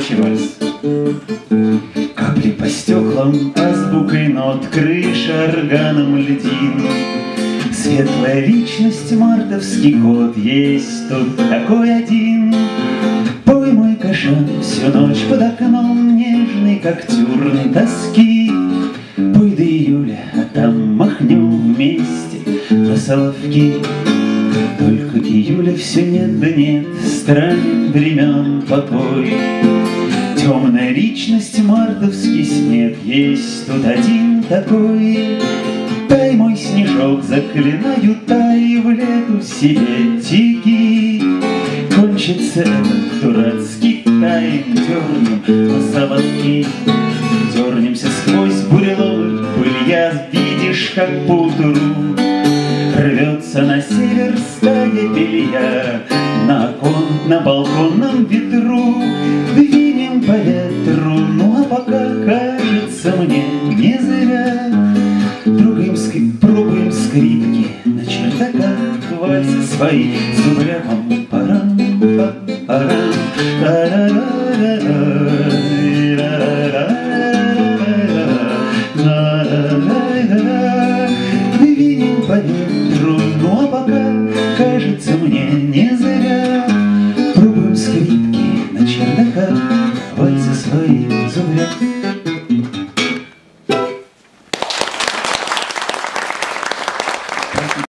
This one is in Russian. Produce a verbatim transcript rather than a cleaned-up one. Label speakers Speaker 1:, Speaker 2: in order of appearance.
Speaker 1: Общий вальс. Капли по стеклам, азбукой нот, крыша органом льдин. Светлая личность, мартовский кот, есть тут такой один. Пой, мой кашан, всю ночь под окном, нежный, как тюрн тоски. Пой до июля, а там махнем вместе на соловки. Только июля все нет да нет, странен времен покой. Темная личность, мартовский снег, есть тут один такой. Дай, мой снежок, заклинаю, тай, в лету себе теки. Кончится этот дурацкий тайм, дернем на соловки. Дернемся сквозь бурелом, пылья, видишь, как по утру рвется на север стая белья. На окон, на балконном ветру двинем по ветру, ну а пока кажется мне не зря. Трогаем скрип, пробуем скрипки на чердаках, вальсы свои зубря пам парам пам парам та-ра-ра-ра-ра.